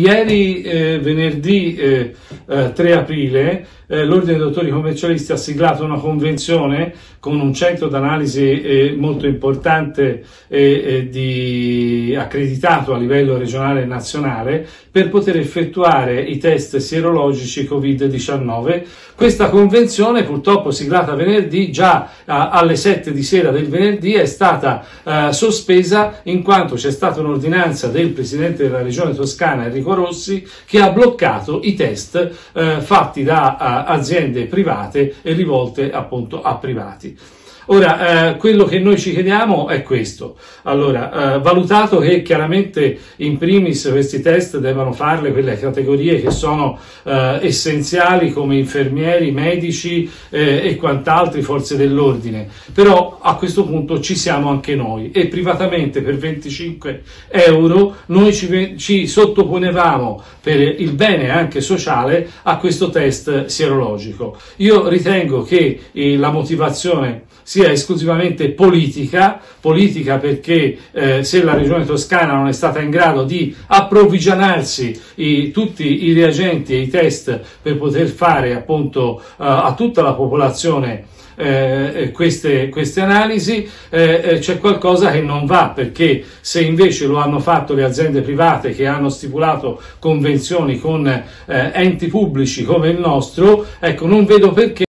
Ieri, venerdì 3 aprile, l'Ordine dei Dottori Commercialisti ha siglato una convenzione con un centro d'analisi molto importante accreditato a livello regionale e nazionale per poter effettuare i test sierologici Covid-19. Questa convenzione, purtroppo siglata venerdì, già alle 7 di sera del venerdì è stata sospesa in quanto c'è stata un'ordinanza del Presidente della Regione Toscana, Enrico Rossi, che ha bloccato i test fatti da aziende private e rivolte appunto a privati. Ora, quello che noi ci chiediamo è questo. Allora, valutato che chiaramente in primis questi test devono farle quelle categorie che sono essenziali come infermieri, medici e quant'altri, forze dell'ordine, però a questo punto ci siamo anche noi e privatamente per 25 euro noi ci sottoponevamo per il bene anche sociale a questo test sierologico. Io ritengo che la motivazione sia esclusivamente politica perché se la Regione Toscana non è stata in grado di approvvigionarsi tutti i reagenti e i test per poter fare appunto a tutta la popolazione queste analisi, c'è qualcosa che non va, perché se invece lo hanno fatto le aziende private che hanno stipulato convenzioni con enti pubblici come il nostro, ecco, non vedo perché